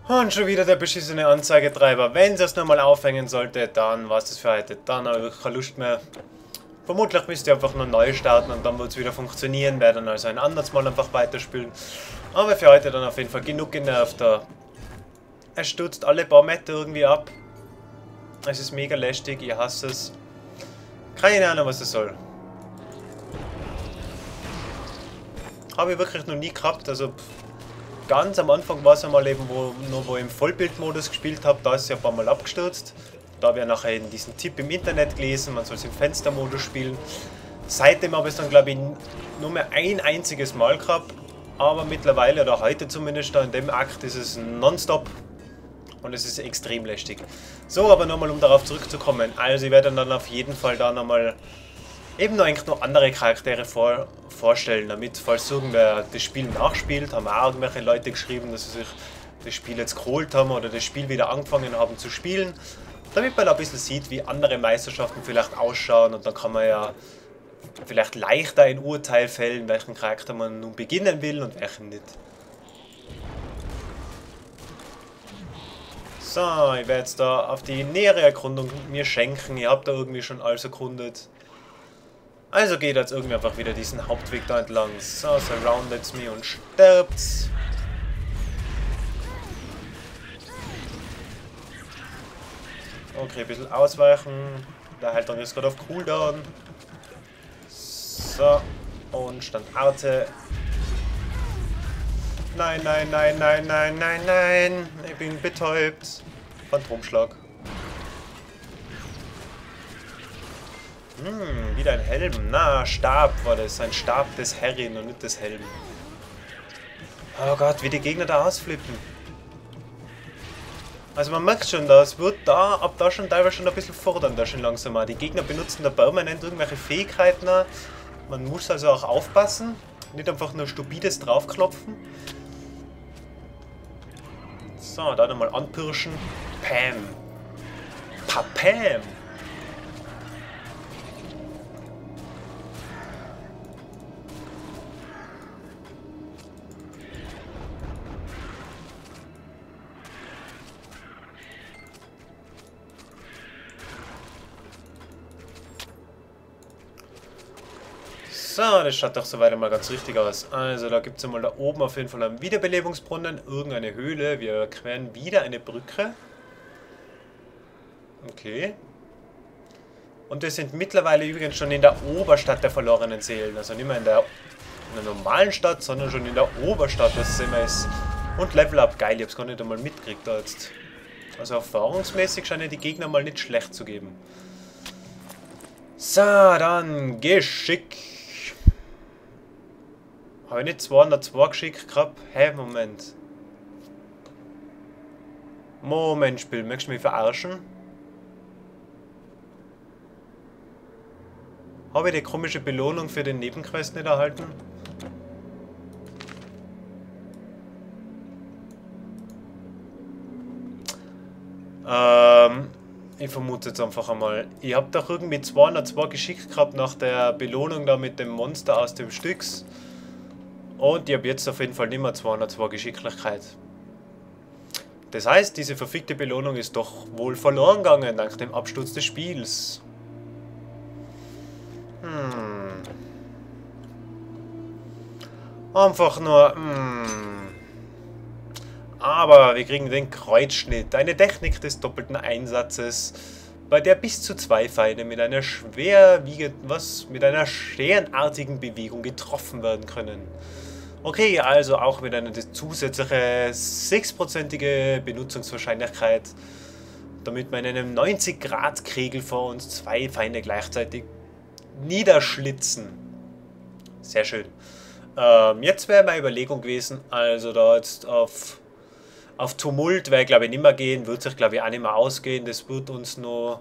Und schon wieder der beschissene Anzeigetreiber. Wenn es nochmal aufhängen sollte, dann war es das für heute. Dann habe ich keine Lust mehr. Vermutlich müsst ihr einfach nur neu starten und dann wird es wieder funktionieren. Werde dann also ein anderes Mal einfach weiterspielen. Aber für heute dann auf jeden Fall genug genervt da. Er stürzt alle Baumeter irgendwie ab. Es ist mega lästig, ich hasse es. Keine Ahnung, was es soll. Habe ich wirklich noch nie gehabt, also ganz am Anfang war es einmal eben, wo ich im Vollbildmodus gespielt habe, da ist es ja ein paar Mal abgestürzt. Da habe ich ja nachher eben diesen Tipp im Internet gelesen, man soll es im Fenstermodus spielen. Seitdem habe ich es dann, glaube ich, nur mehr ein einziges Mal gehabt. Aber mittlerweile, oder heute zumindest, da in dem Akt ist es nonstop. Und es ist extrem lästig. So, aber nochmal, um darauf zurückzukommen. Also ich werde dann auf jeden Fall da nochmal eben eigentlich noch andere Charaktere vorstellen, damit, falls irgendwer das Spiel nachspielt, haben auch irgendwelche Leute geschrieben, dass sie sich das Spiel jetzt geholt haben oder das Spiel wieder angefangen haben zu spielen, damit man ein bisschen sieht, wie andere Meisterschaften vielleicht ausschauen und dann kann man ja vielleicht leichter ein Urteil fällen, welchen Charakter man nun beginnen will und welchen nicht. So, ich werde jetzt da auf die nähere Erkundung mir schenken, ihr habt da irgendwie schon alles erkundet. Also geht jetzt irgendwie einfach wieder diesen Hauptweg da entlang. So, surroundet's me und stirbt's. Okay, ein bisschen ausweichen. Der Halterung ist gerade auf Cooldown. So, und Standarte. Nein, nein, nein, nein, nein, nein, nein. Ich bin betäubt. Phantomschlag. Wieder ein Helm. Na, Stab war das. Ein Stab des Herrin und nicht des Helm. Oh Gott, wie die Gegner da ausflippen. Also man merkt schon, das wird da, ab da schon teilweise schon ein bisschen fordernder schon langsam mal. Die Gegner benutzen da permanent irgendwelche Fähigkeiten. Man muss also auch aufpassen. Nicht einfach nur stupides draufklopfen. So, da nochmal anpirschen. Pam. Papam. So, das schaut doch soweit mal ganz richtig aus. Also da gibt es einmal da oben auf jeden Fall einen Wiederbelebungsbrunnen, irgendeine Höhle. Wir queren wieder eine Brücke. Okay. Und wir sind mittlerweile übrigens schon in der Oberstadt der verlorenen Seelen. Also nicht mehr in der normalen Stadt, sondern schon in der Oberstadt, was immer ist. Und Level Up, geil, ich hab's gar nicht einmal mitgekriegt da jetzt. Also erfahrungsmäßig scheinen die Gegner mal nicht schlecht zu geben. So, dann Geschick. Habe ich nicht 202 geschickt gehabt? Hä, Moment. Moment, Spiel, möchtest du mich verarschen? Habe ich die komische Belohnung für den Nebenquest nicht erhalten? Ich vermute jetzt einfach einmal. Ich habe doch irgendwie 202 geschickt gehabt nach der Belohnung da mit dem Monster aus dem Styx. Und ich habe jetzt auf jeden Fall nicht mehr 202 Geschicklichkeit. Das heißt, diese verfickte Belohnung ist doch wohl verloren gegangen, dank dem Absturz des Spiels. Einfach nur, Aber wir kriegen den Kreuzschnitt, eine Technik des doppelten Einsatzes, bei der bis zu 2 Feinde mit einer mit einer scherenartigen Bewegung getroffen werden können. Okay, also auch mit einer zusätzliche 6%ige Benutzungswahrscheinlichkeit, damit wir in einem 90-Grad-Kegel vor uns 2 Feinde gleichzeitig niederschlitzen. Sehr schön. Jetzt wäre meine Überlegung gewesen, also da jetzt auf Tumult werde ich glaube ich nicht mehr gehen, wird sich glaube ich auch nicht mehr ausgehen, das wird uns nur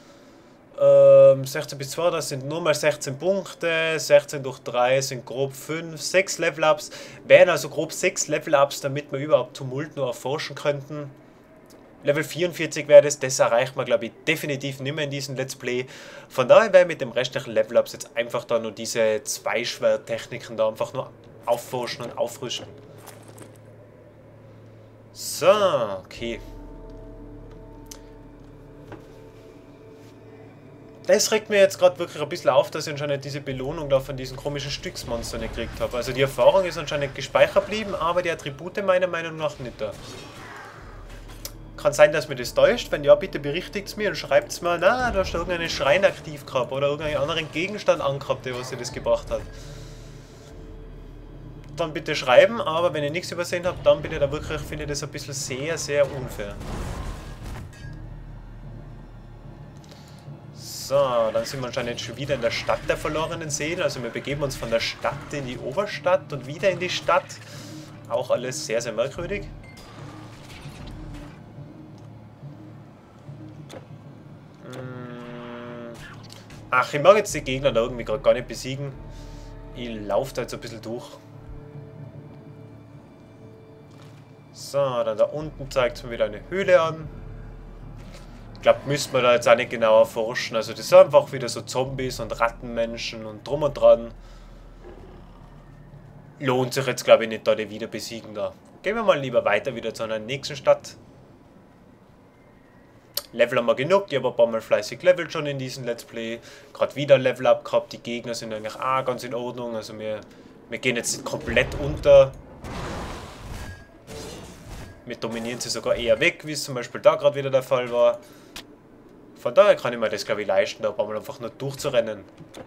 16 bis 2, das sind nur mal 16 Punkte, 16 durch 3 sind grob 5, 6 Level-Ups, wären also grob 6 Level-Ups, damit wir überhaupt Tumult nur erforschen könnten. Level 44 wäre das erreicht man glaube ich definitiv nicht mehr in diesem Let's Play. Von daher wäre mit dem restlichen Level-Ups jetzt einfach da nur diese Zweischwert-Techniken da einfach nur aufforschen und auffrischen. So, okay. Das regt mir jetzt gerade wirklich ein bisschen auf, dass ich anscheinend diese Belohnung da von diesen komischen Stücksmonstern nicht gekriegt habe. Also die Erfahrung ist anscheinend gespeichert geblieben, aber die Attribute meiner Meinung nach nicht da. Kann sein, dass mir das täuscht. Wenn ja, bitte berichtigt es mir und schreibt es mir, na, da hast du irgendeinen Schrein aktiv gehabt oder irgendeinen anderen Gegenstand angehabt, der was dir das gebracht hat. Dann bitte schreiben, aber wenn ihr nichts übersehen habt, dann bitte da wirklich, finde ich das ein bisschen sehr, sehr unfair. So, dann sind wir anscheinend schon wieder in der Stadt der verlorenen Seelen. Also wir begeben uns von der Stadt in die Oberstadt und wieder in die Stadt. Auch alles sehr, sehr merkwürdig. Ach, ich mag jetzt die Gegner da irgendwie gerade gar nicht besiegen. Ich laufe da jetzt ein bisschen durch. So, dann da unten zeigt es mir wieder eine Höhle an. Ich glaube, müssen wir da jetzt auch nicht genau erforschen. Also das sind einfach wieder so Zombies und Rattenmenschen und drum und dran. Lohnt sich jetzt, glaube ich, nicht, da die wieder besiegen da. Gehen wir mal lieber weiter wieder zu einer nächsten Stadt. Level haben wir genug, ich habe ein paar Mal fleißig levelt schon in diesem Let's Play. Gerade wieder Level up gehabt, die Gegner sind eigentlich auch ganz in Ordnung. Also wir gehen jetzt nicht komplett unter. Wir dominieren sie sogar eher weg, wie es zum Beispiel da gerade wieder der Fall war. Von daher kann ich mir das, glaube ich, leisten, da ein paar Mal einfach nur durchzurennen.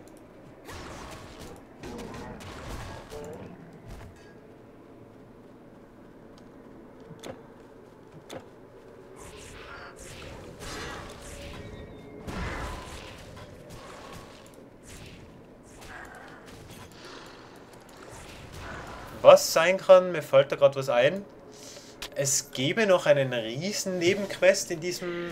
Was sein kann, mir fällt da gerade was ein. Es gäbe noch einen riesen Nebenquest in diesem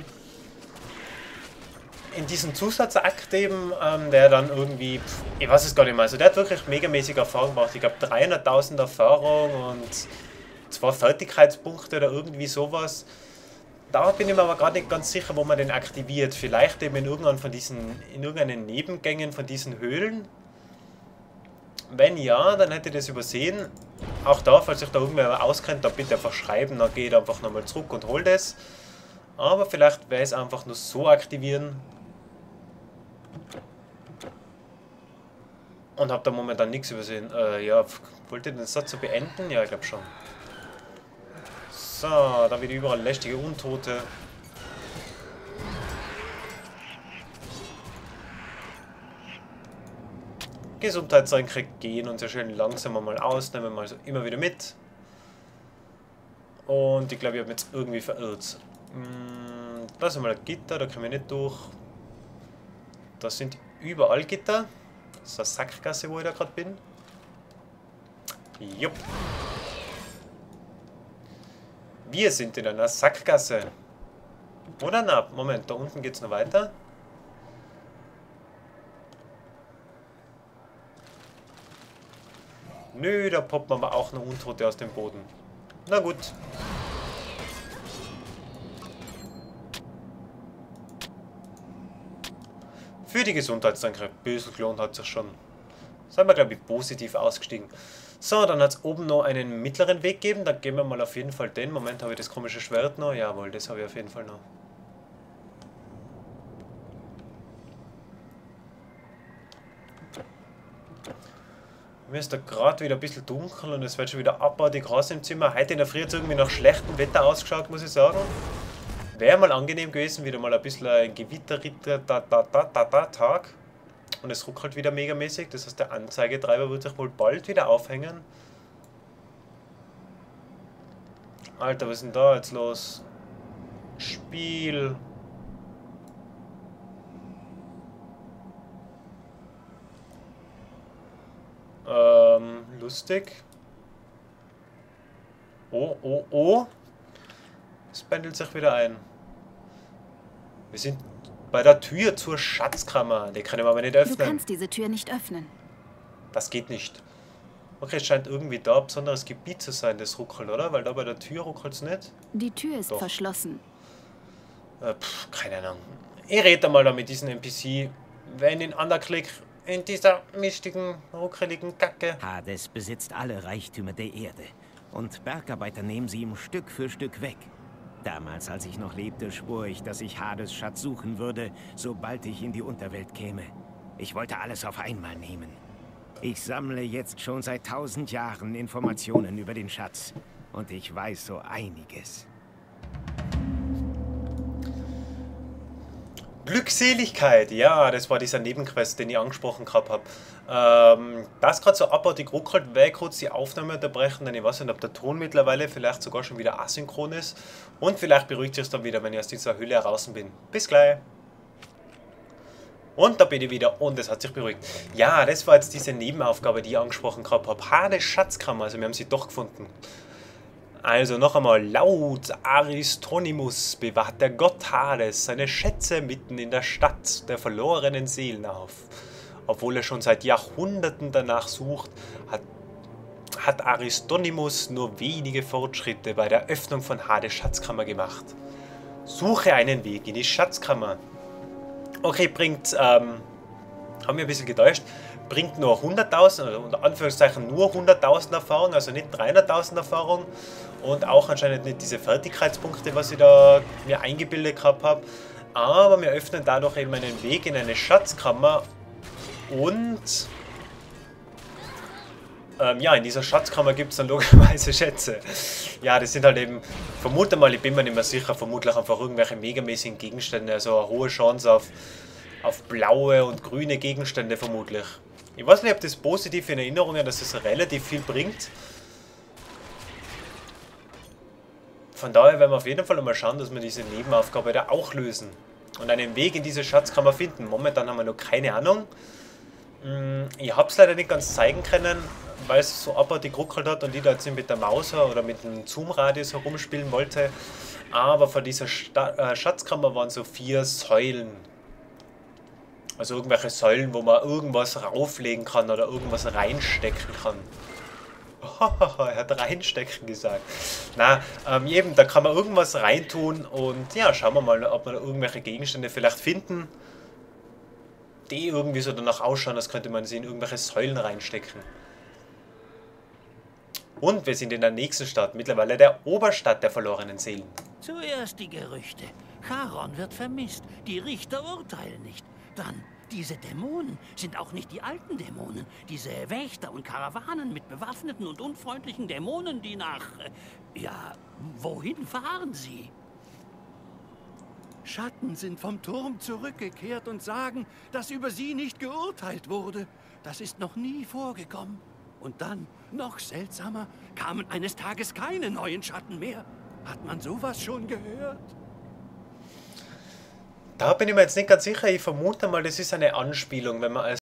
Zusatzakt eben, der dann irgendwie, ich weiß es gar nicht mehr, also der hat wirklich megamäßig Erfahrung gemacht. Ich glaube 300.000 Erfahrung und 2 Fertigkeitspunkte oder irgendwie sowas. Da bin ich mir aber gerade nicht ganz sicher, wo man den aktiviert. Vielleicht eben in irgendeinen Nebengängen von diesen Höhlen. Wenn ja, dann hätte ich das übersehen. Auch da, falls sich da irgendwer auskennt, dann bitte einfach schreiben, dann geht einfach nochmal zurück und hol das. Aber vielleicht wäre es einfach nur so aktivieren. Und habe da momentan nichts übersehen. Ja, wollt ihr den Satz so beenden? Ja, ich glaube schon. So, da wieder überall lästige Untote. Gesundheitsränke gehen und sehr schön langsam mal aus, nehmen wir mal so immer wieder mit. Und ich glaube, ich habe mich jetzt irgendwie verirrt. Da ist einmal ein Gitter, da kommen wir nicht durch. Da sind überall Gitter. Das ist eine Sackgasse, wo ich da gerade bin. Jupp. Wir sind in einer Sackgasse. Oder na, Moment, da unten geht es noch weiter. Nö, da poppt man aber auch noch Untote aus dem Boden. Na gut. Für die Gesundheitstranke. Ein bisschen gelohnt hat sich schon. Sind wir, glaube ich, positiv ausgestiegen. So, dann hat es oben noch einen mittleren Weg gegeben. Da gehen wir mal auf jeden Fall den. Moment, habe ich das komische Schwert noch? Jawohl, das habe ich auf jeden Fall noch. Mir ist da gerade wieder ein bisschen dunkel und es wird schon wieder abartig heiß im Zimmer. Heute in der Früh hat es irgendwie nach schlechtem Wetter ausgeschaut, muss ich sagen. Wäre mal angenehm gewesen, wieder mal ein bisschen ein Gewitter-Tag. Und es ruckelt wieder megamäßig. Das heißt, der Anzeigetreiber wird sich wohl bald wieder aufhängen. Alter, was ist denn da jetzt los? Spiel. Lustig. Oh, oh, oh. Es pendelt sich wieder ein. Wir sind bei der Tür zur Schatzkammer. Die können wir aber nicht öffnen. Du kannst diese Tür nicht öffnen. Das geht nicht. Okay, es scheint irgendwie da ein besonderes Gebiet zu sein, das ruckelt, oder? Weil da bei der Tür ruckelt es nicht. Die Tür ist Doch verschlossen. Keine Ahnung. Ich rede mal da mit diesem NPC. Wenn ihn anklickt in dieser mistigen, ruckeligen Kacke. Hades besitzt alle Reichtümer der Erde und Bergarbeiter nehmen sie ihm Stück für Stück weg. Damals, als ich noch lebte, schwor ich, dass ich Hades Schatz suchen würde, sobald ich in die Unterwelt käme. Ich wollte alles auf einmal nehmen. Ich sammle jetzt schon seit 1000 Jahren Informationen über den Schatz. Und ich weiß so einiges. Glückseligkeit, ja, das war dieser Nebenquest, den ich angesprochen gehabt habe. Das gerade so abartig ruckelt, weil ich kurz die Aufnahme unterbrechen, denn ich weiß nicht, ob der Ton mittlerweile vielleicht sogar schon wieder asynchron ist. Und vielleicht beruhigt sich es dann wieder, wenn ich aus dieser Höhle heraus bin. Bis gleich. Und da bin ich wieder und es hat sich beruhigt. Ja, das war jetzt diese Nebenaufgabe, die ich angesprochen gehabt habe. Hades Schatzkammer, also wir haben sie doch gefunden. Also noch einmal, laut Aristonymus bewahrt der Gott Hades seine Schätze mitten in der Stadt der verlorenen Seelen auf. Obwohl er schon seit Jahrhunderten danach sucht, hat Aristonymus nur wenige Fortschritte bei der Öffnung von Hades Schatzkammer gemacht. Suche einen Weg in die Schatzkammer. Okay, bringt, haben wir ein bisschen getäuscht, bringt nur 100.000, oder unter Anführungszeichen nur 100.000 Erfahrung, also nicht 300.000 Erfahrung und auch anscheinend nicht diese Fertigkeitspunkte, was ich da mir eingebildet gehabt habe, aber wir öffnen dadurch eben einen Weg in eine Schatzkammer und ja, in dieser Schatzkammer gibt es dann logischerweise Schätze. Ja, das sind halt eben, vermute mal, ich bin mir nicht mehr sicher, vermutlich einfach irgendwelche megamäßigen Gegenstände, also eine hohe Chance auf blaue und grüne Gegenstände vermutlich. Ich weiß nicht, ob das positiv in Erinnerung ist, dass es relativ viel bringt. Von daher werden wir auf jeden Fall mal schauen, dass wir diese Nebenaufgabe da auch lösen. Und einen Weg in diese Schatzkammer finden. Momentan haben wir noch keine Ahnung. Ich habe es leider nicht ganz zeigen können, weil es so abartig ruckelt hat und ich da jetzt mit der Maus oder mit dem Zoom-Radius herumspielen wollte. Aber von dieser Schatzkammer waren so 4 Säulen. Also irgendwelche Säulen, wo man irgendwas rauflegen kann oder irgendwas reinstecken kann. Er hat reinstecken gesagt. Na, eben, da kann man irgendwas reintun und ja, schauen wir mal, ob wir da irgendwelche Gegenstände vielleicht finden, die irgendwie so danach ausschauen, als könnte man sie in irgendwelche Säulen reinstecken. Und wir sind in der nächsten Stadt, mittlerweile der Oberstadt der verlorenen Seelen. Zuerst die Gerüchte. Charon wird vermisst, die Richter urteilen nicht. Dann, diese Dämonen sind auch nicht die alten Dämonen. Diese Wächter und Karawanen mit bewaffneten und unfreundlichen Dämonen, die nach... ja, wohin fahren sie? Schatten sind vom Turm zurückgekehrt und sagen, dass über sie nicht geurteilt wurde. Das ist noch nie vorgekommen. Und dann, noch seltsamer, kamen eines Tages keine neuen Schatten mehr. Hat man sowas schon gehört? Da bin ich mir jetzt nicht ganz sicher. Ich vermute mal, das ist eine Anspielung, wenn man als